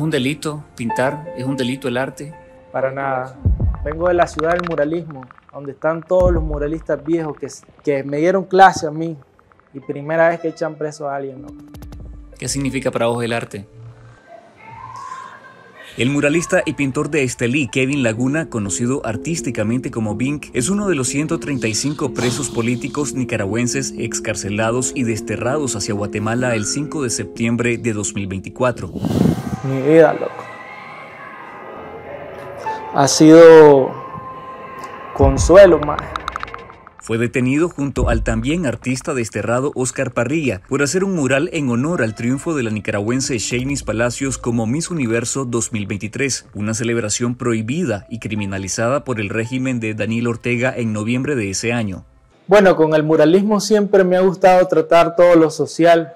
un delito pintar? ¿Es un delito el arte? Para nada. Vengo de la ciudad del muralismo, donde están todos los muralistas viejos que me dieron clase a mí. Y primera vez que echan preso a alguien, ¿no? ¿Qué significa para vos el arte? El muralista y pintor de Estelí, Kevin Laguna, conocido artísticamente como Bink, es uno de los 135 presos políticos nicaragüenses excarcelados y desterrados hacia Guatemala el 5 de septiembre de 2024. Mi vida, loco. Ha sido consuelo, más. Fue detenido junto al también artista desterrado Oscar Parrilla por hacer un mural en honor al triunfo de la nicaragüense Shaynis Palacios como Miss Universo 2023, una celebración prohibida y criminalizada por el régimen de Daniel Ortega en noviembre de ese año. Bueno, con el muralismo siempre me ha gustado tratar todo lo social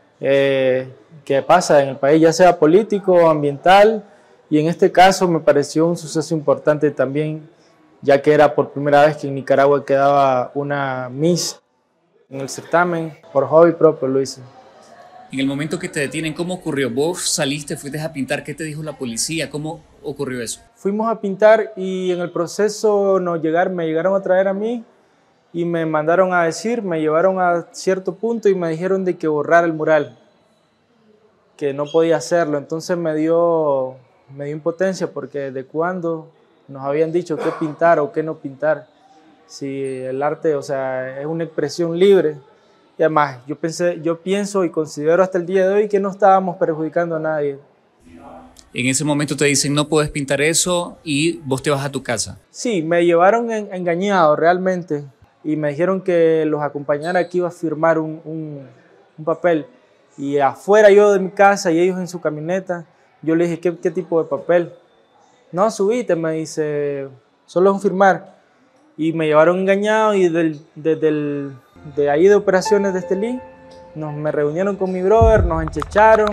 que pasa en el país, ya sea político o ambiental, y en este caso me pareció un suceso importante también, ya que era por primera vez que en Nicaragua quedaba una Miss en el certamen. Por hobby propio lo hice. En el momento que te detienen, ¿cómo ocurrió? ¿Vos saliste, fuiste a pintar? ¿Qué te dijo la policía? ¿Cómo ocurrió eso? Fuimos a pintar y en el proceso me llegaron a traer a mí y me mandaron a decir, me llevaron a cierto punto y me dijeron de que borrara el mural, que no podía hacerlo. Entonces me dio impotencia porque desde cuando nos habían dicho qué pintar o qué no pintar. Si el arte, o sea, es una expresión libre. Y además, yo pienso y considero hasta el día de hoy que no estábamos perjudicando a nadie. En ese momento te dicen no puedes pintar eso y vos te vas a tu casa. Sí, me llevaron engañado realmente y me dijeron que los acompañara, que iba a firmar un papel. Y afuera yo de mi casa y ellos en su camioneta, yo le dije, ¿qué tipo de papel? No, subite, me dice, solo es un firmar. Y me llevaron engañado y de ahí de operaciones de Estelí, me reunieron con mi brother, nos enchecharon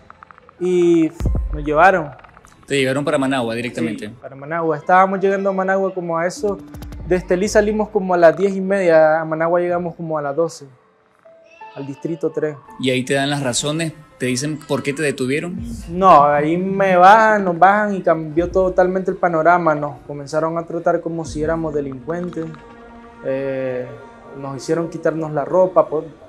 y nos llevaron. Te llevaron para Managua directamente. Sí, para Managua. Estábamos llegando a Managua como a eso. De Estelí salimos como a las 10:30, a Managua llegamos como a las 12, al distrito 3. Y ahí te dan las razones, te dicen por qué te detuvieron. No, ahí nos bajan y cambió totalmente el panorama. Nos comenzaron a tratar como si éramos delincuentes. Nos hicieron quitarnos la ropa,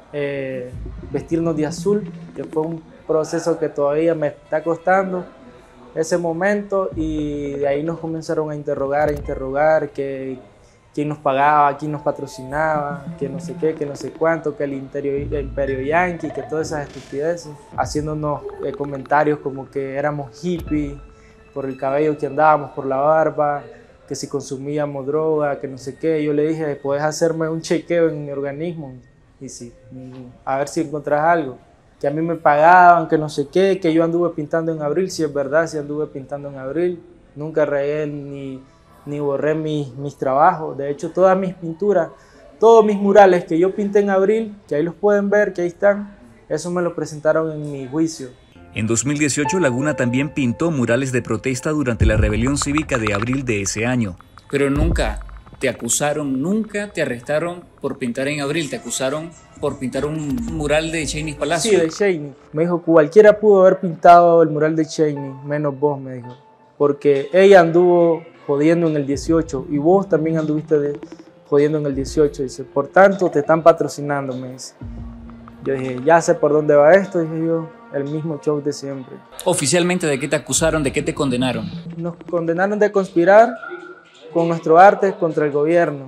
vestirnos de azul, que fue un proceso que todavía me está costando ese momento. Y de ahí nos comenzaron a interrogar, que quién nos pagaba, quién nos patrocinaba, que no sé qué, que no sé cuánto, que el Imperio Yankee, que todas esas estupideces, haciéndonos comentarios como que éramos hippies por el cabello que andábamos, por la barba, que si consumíamos droga, que no sé qué. Yo le dije, ¿puedes hacerme un chequeo en mi organismo? Y sí, a ver si encontrás algo. Que a mí me pagaban, que no sé qué, que yo anduve pintando en abril. Si es verdad, si anduve pintando en abril. Nunca regué ni borré mis trabajos. De hecho, todas mis pinturas, todos mis murales que yo pinté en abril, que ahí los pueden ver, que ahí están, eso me lo presentaron en mi juicio. En 2018, Laguna también pintó murales de protesta durante la rebelión cívica de abril de ese año. Pero nunca te acusaron, nunca te arrestaron por pintar en abril, te acusaron por pintar un mural de Shaynis Palacios. Sí, de Shaynis. Me dijo, cualquiera pudo haber pintado el mural de Shaynis, menos vos, me dijo. Porque ella anduvo jodiendo en el 18 y vos también anduviste jodiendo en el 18. Dice, por tanto te están patrocinando, me dice. Yo dije, ya sé por dónde va esto, dije yo, el mismo show de siempre. Oficialmente, ¿de qué te acusaron? ¿De qué te condenaron? Nos condenaron de conspirar con nuestro arte contra el gobierno,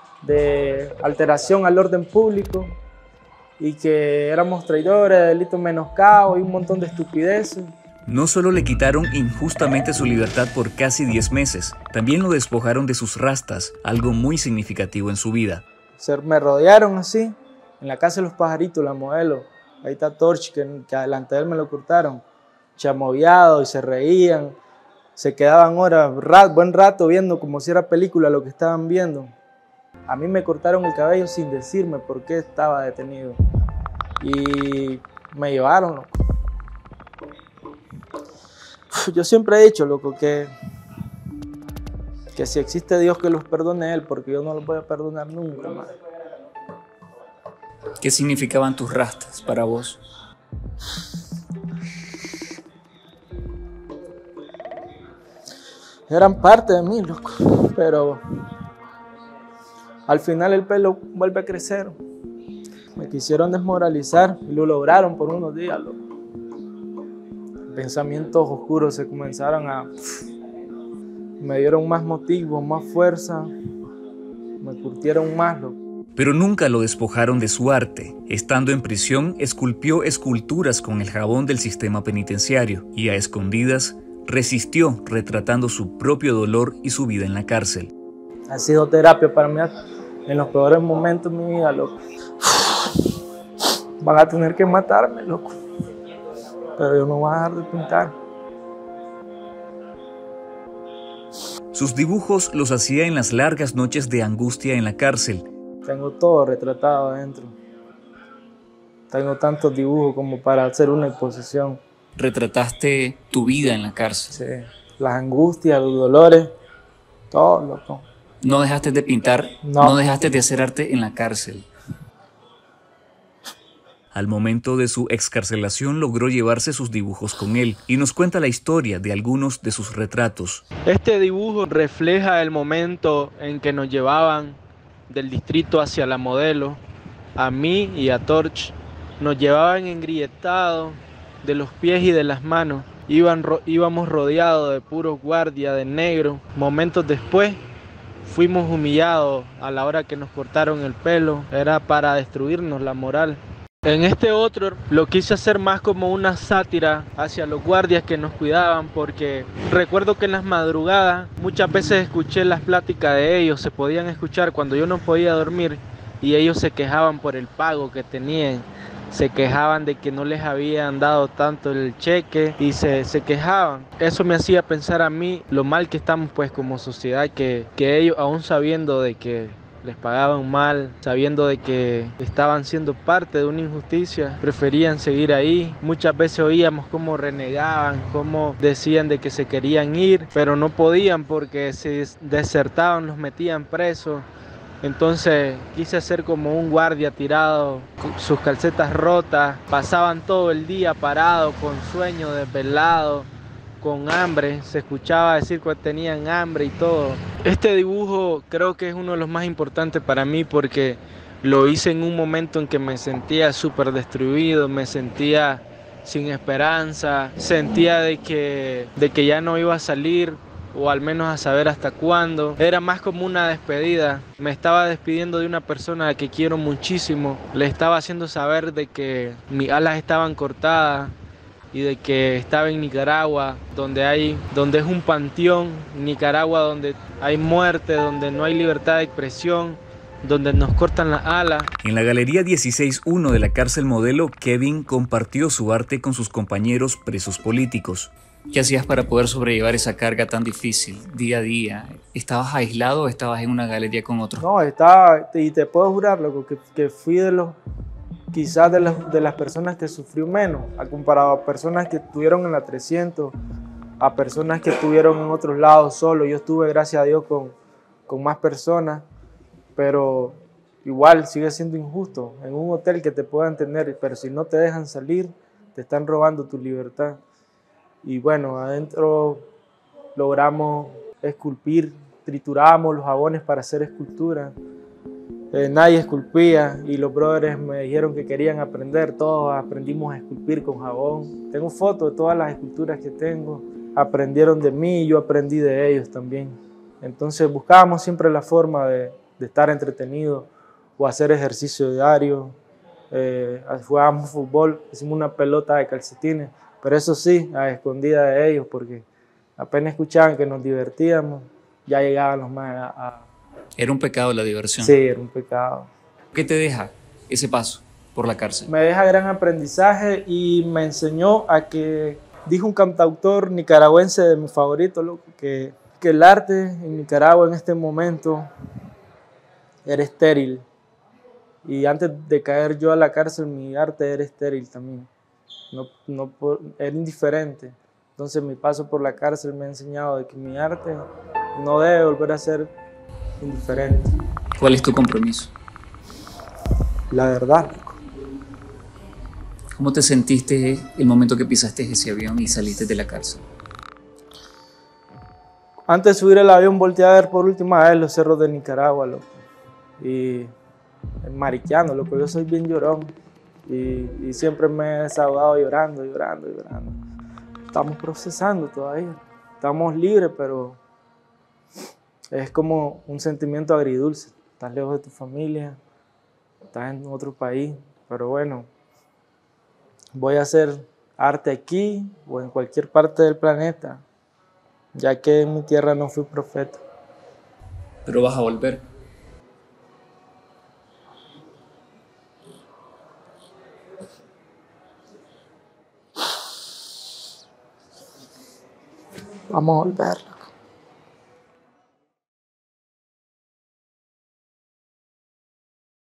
de alteración al orden público y que éramos traidores, delito menoscabo y un montón de estupideces. No solo le quitaron injustamente su libertad por casi 10 meses, también lo despojaron de sus rastas, algo muy significativo en su vida. Me rodearon así, en la casa de los pajaritos, la modelo. Ahí está Torch, que adelante de él me lo cortaron, chamoviado y se reían. Se quedaban horas, buen rato viendo como si era película lo que estaban viendo. A mí me cortaron el cabello sin decirme por qué estaba detenido. Y me llevaron, loco. Yo siempre he dicho, loco, que si existe Dios que los perdone Él, porque yo no los voy a perdonar nunca más. ¿Qué significaban tus rastas para vos? eran parte de mí, loco. Pero al final el pelo vuelve a crecer. Me quisieron desmoralizar y lo lograron por unos días, loco. Pensamientos oscuros se comenzaron a... Me dieron más motivos, más fuerza, me curtieron más, loco. Pero nunca lo despojaron de su arte. Estando en prisión, esculpió esculturas con el jabón del sistema penitenciario y a escondidas resistió retratando su propio dolor y su vida en la cárcel. Ha sido terapia para mí en los peores momentos de mi vida, loco. Van a tener que matarme, loco. Pero yo no voy a dejar de pintar. Sus dibujos los hacía en las largas noches de angustia en la cárcel. Tengo todo retratado adentro. Tengo tantos dibujos como para hacer una exposición. Retrataste tu vida en la cárcel. Sí, las angustias, los dolores, todo, loco. No dejaste de pintar, no dejaste de hacer arte en la cárcel. Al momento de su excarcelación logró llevarse sus dibujos con él y nos cuenta la historia de algunos de sus retratos. Este dibujo refleja el momento en que nos llevaban del distrito hacia la Modelo, a mí y a Torch. Nos llevaban engrietados de los pies y de las manos. Íbamos rodeados de puros guardias de negro. Momentos después fuimos humillados a la hora que nos cortaron el pelo. Era para destruirnos la moral. En este otro lo quise hacer más como una sátira hacia los guardias que nos cuidaban, porque recuerdo que en las madrugadas muchas veces escuché las pláticas de ellos, se podían escuchar cuando yo no podía dormir y ellos se quejaban por el pago que tenían, se quejaban de que no les habían dado tanto el cheque y se quejaban. Eso me hacía pensar a mí lo mal que estamos pues como sociedad, que ellos aún sabiendo de que les pagaban mal, sabiendo de que estaban siendo parte de una injusticia, preferían seguir ahí. Muchas veces oíamos cómo renegaban, cómo decían de que se querían ir, pero no podían porque si desertaban los metían presos. Entonces quise hacer como un guardia tirado, con sus calcetas rotas, pasaban todo el día parados, con sueño, desvelados, con hambre, se escuchaba decir que tenían hambre y todo. Este dibujo creo que es uno de los más importantes para mí porque lo hice en un momento en que me sentía súper destruido, me sentía sin esperanza, sentía de que ya no iba a salir o al menos a saber hasta cuándo. Era más como una despedida, me estaba despidiendo de una persona a la que quiero muchísimo, le estaba haciendo saber de que mis alas estaban cortadas y de que estaba en Nicaragua, donde es un panteón, Nicaragua donde hay muerte, donde no hay libertad de expresión, donde nos cortan las alas. En la Galería 16-1 de la cárcel Modelo, Kevin compartió su arte con sus compañeros presos políticos. ¿Qué hacías para poder sobrellevar esa carga tan difícil día a día? ¿Estabas aislado o estabas en una galería con otros? No, estaba, y te puedo jurar, loco, que fui quizás de las personas que sufrió menos, comparado a personas que estuvieron en la 300, a personas que estuvieron en otros lados solo. Yo estuve, gracias a Dios, con más personas, pero igual sigue siendo injusto. En un hotel que te puedan tener, pero si no te dejan salir, te están robando tu libertad. Y bueno, adentro logramos esculpir, trituramos los jabones para hacer esculturas. Nadie esculpía y los brothers me dijeron que querían aprender, todos aprendimos a esculpir con jabón. Tengo fotos de todas las esculturas que tengo, aprendieron de mí y yo aprendí de ellos también. Entonces buscábamos siempre la forma de estar entretenidos o hacer ejercicio diario. Jugábamos fútbol, hicimos una pelota de calcetines, pero eso sí, a escondida de ellos, porque apenas escuchaban que nos divertíamos, ya llegaban los más a... ¿Era un pecado la diversión? Sí, era un pecado. ¿Qué te deja ese paso por la cárcel? Me deja gran aprendizaje y me enseñó a que, dijo un cantautor nicaragüense de mi favorito, loco, que el arte en Nicaragua en este momento era estéril. Y antes de caer yo a la cárcel, mi arte era estéril también. Era indiferente. Entonces mi paso por la cárcel me ha enseñado de que mi arte no debe volver a ser indiferente. ¿Cuál es tu compromiso? La verdad. ¿Cómo te sentiste el momento que pisaste ese avión y saliste de la cárcel? Antes de subir el avión volteé a ver por última vez los cerros de Nicaragua, loco. Y mariqueando, loco, yo soy bien llorón. Y siempre me he desahogado llorando. Estamos procesando todavía. Estamos libres, pero es como un sentimiento agridulce. Estás lejos de tu familia, estás en otro país, pero bueno, voy a hacer arte aquí o en cualquier parte del planeta, ya que en mi tierra no fui profeta. Pero vas a volver. Vamos a volver.